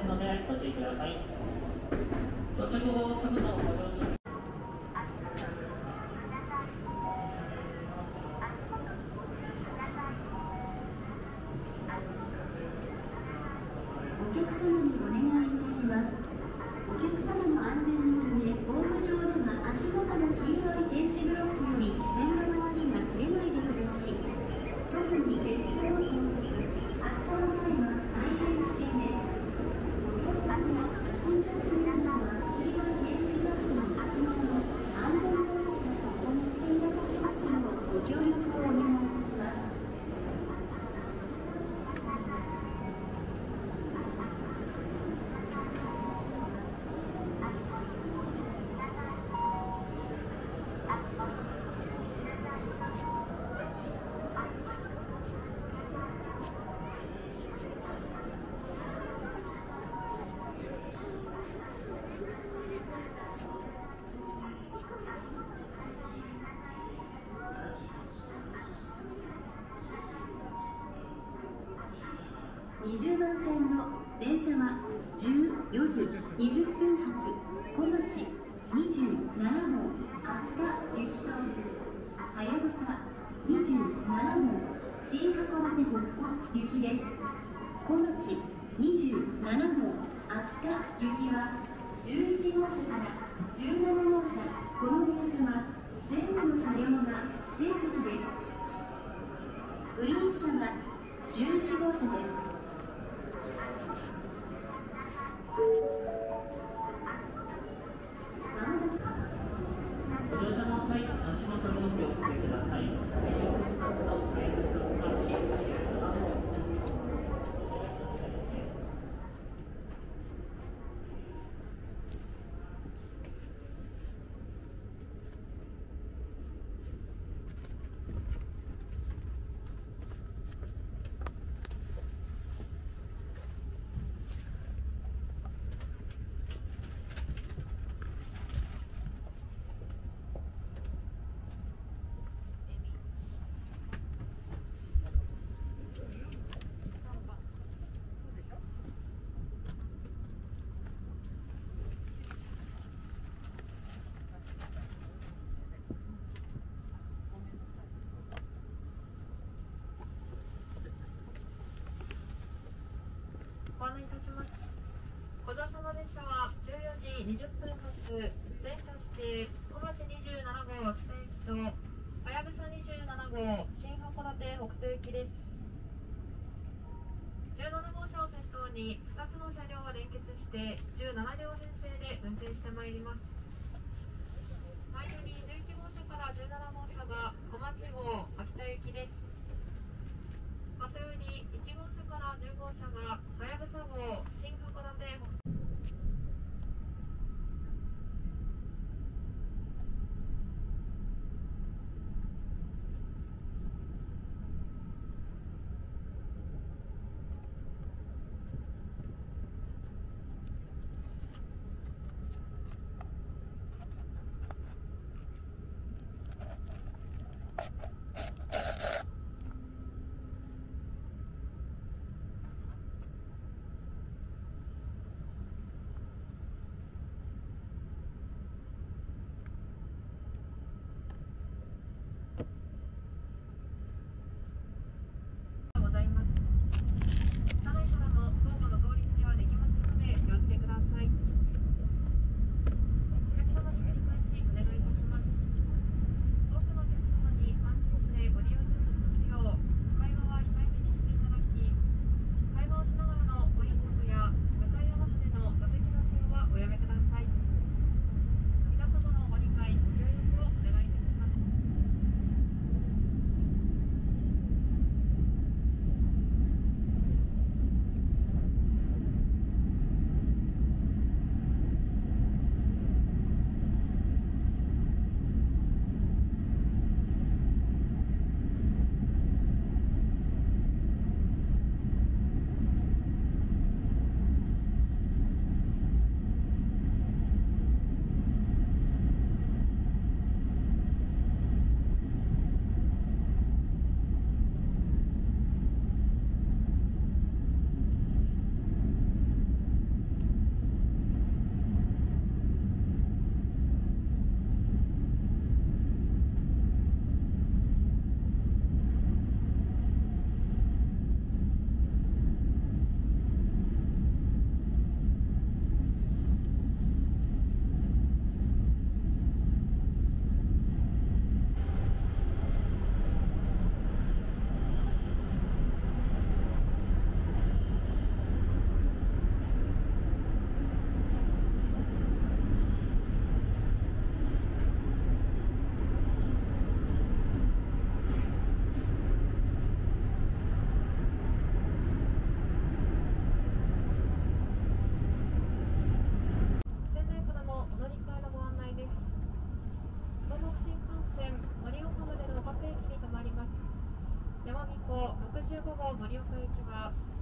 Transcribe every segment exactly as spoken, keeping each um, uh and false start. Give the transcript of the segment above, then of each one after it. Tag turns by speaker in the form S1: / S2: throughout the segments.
S1: のでご注意ください。到着後、すぐのご乗車。
S2: お客様にお願いいたします。お客様の安全のため、ホーム上では足元の黄色い点字ブロックより線路側には触れないでください。特に列車の到着、発車の際は大変危険です。お客様の写真撮影などは黄色い点字ブロックの足元の安全防止が行っていただきますようご協力をお願いいたします。にじゅうばん線の電車はじゅうよじにじゅっぷん発小町にじゅうななごう秋田行きとはやぶさにじゅうななごう新函館北斗行きです。小町にじゅうななごう秋田行きはじゅういちごうしゃからじゅうななごうしゃ、この電車は全部の車両が指定席です。グリーン車はじゅういちごうしゃです。
S1: ご乗車の際、足元にお気をつけください。にじゅっぷん発の怪物小町にじゅうななごう。
S3: ご案内いたします。ご乗車の列車はじゅうよじにじゅっぷん発電車指定小町にじゅうななごう秋田行きとはやぶさにじゅうななごう新函館北斗行きです。じゅうななごうしゃを先頭にふたつの車両を連結してじゅうななりょう編成で運転してまいります。前よりじゅういちごうしゃからじゅうななごうしゃが小町号秋田行きです。またよりいちごうしゃからじゅうごうしゃがはやぶさ号新函館北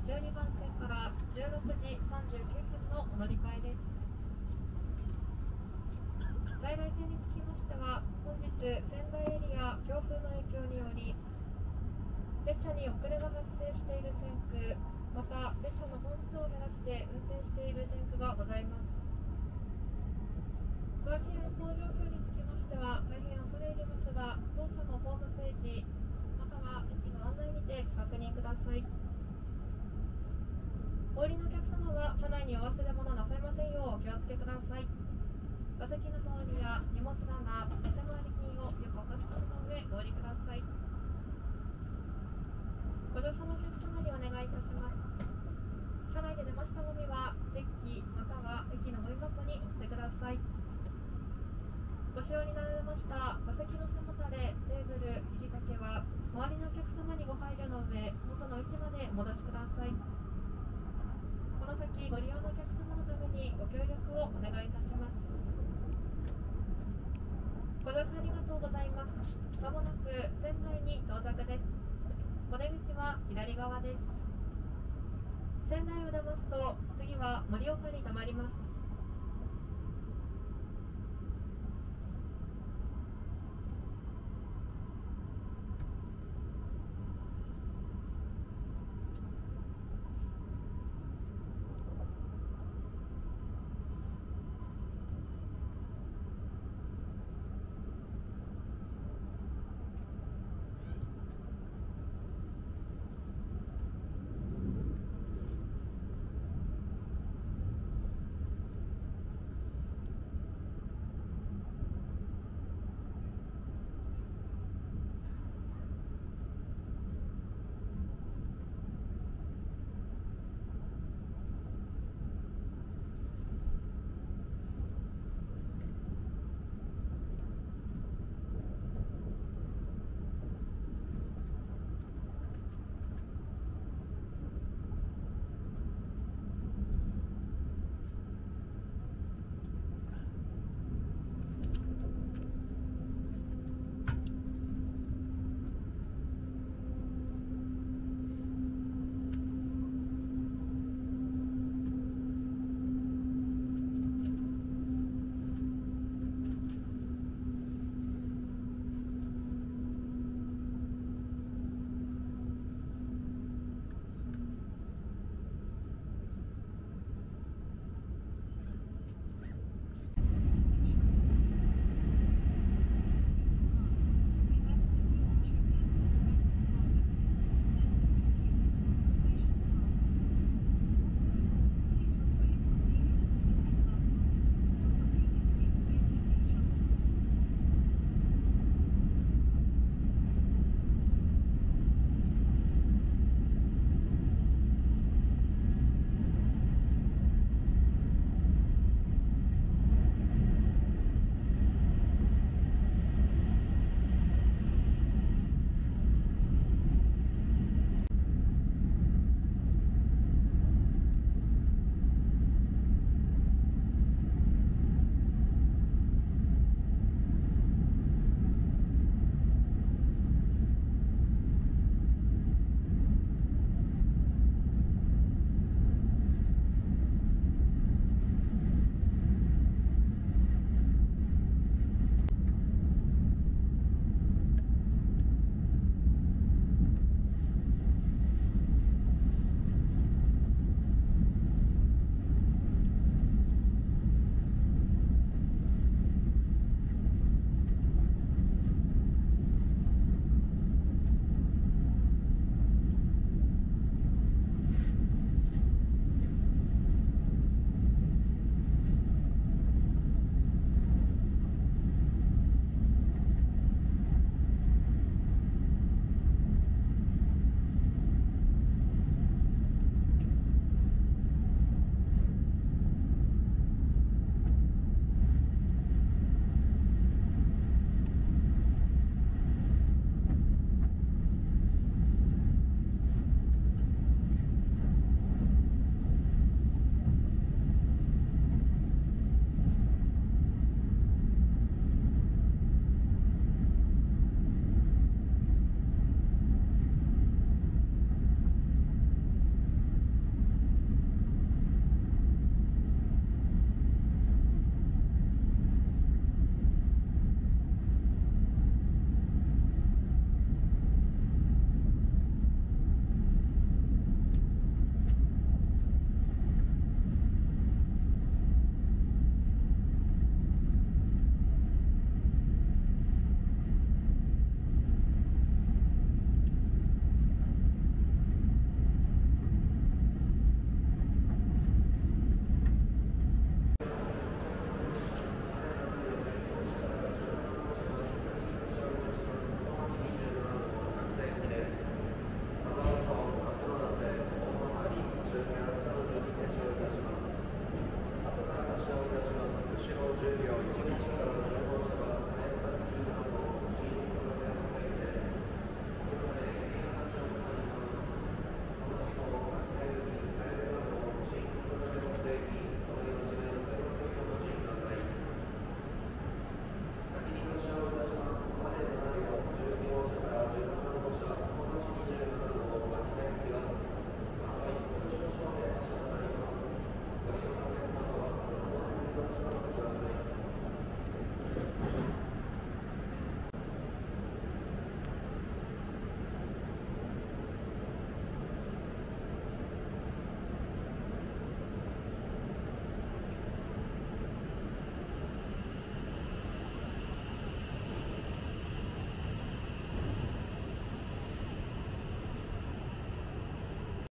S3: じゅうにばん線からじゅうろくじさんじゅうきゅうふんのお乗り換えです。在来線につきましては、本日仙台エリア強風の影響により列車に遅れが発生している線区、また列車の本数を減らして運転している線区がございます。詳しい運行状況につきましては大変恐れ入りますが、当社のホームページまたは駅の案内にてご確認ください。お降りのお客様は車内にお忘れ物なさいませんようお気をつけください。座席の周りや荷物棚、お手回り品をよくお確かめの上お降りください。ご乗車のお客様にお願いいたします。車内で出ましたゴミはデッキまたは駅のゴミ箱にお捨てください。ご使用になられました座席の背もたれ、テーブル、肘掛けは周りのお客様にご配慮の上、元の位置までお戻しください。この先ご利用のお客様のためにご協力をお願いいたします。ご乗車ありがとうございます。まもなく仙台に到着です。お出口は左側です。仙台を出ますと次は盛岡に停まります。
S4: じゅうびょういち号車から